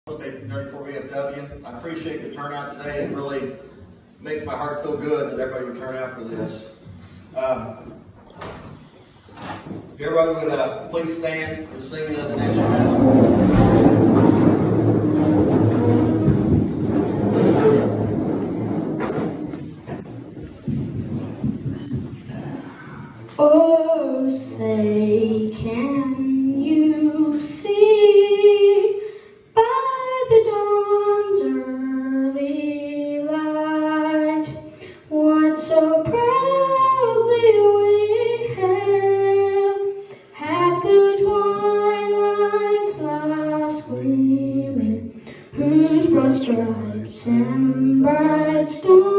State Nerd for VFW. I appreciate the turnout today. It really makes my heart feel good that everybody would turn out for this. If everybody would please stand for the singing of the national anthem. Oh, say, can you see by the dawn's early light what so proudly we hailed at the twilight's last gleaming, whose broad stripes and bright stars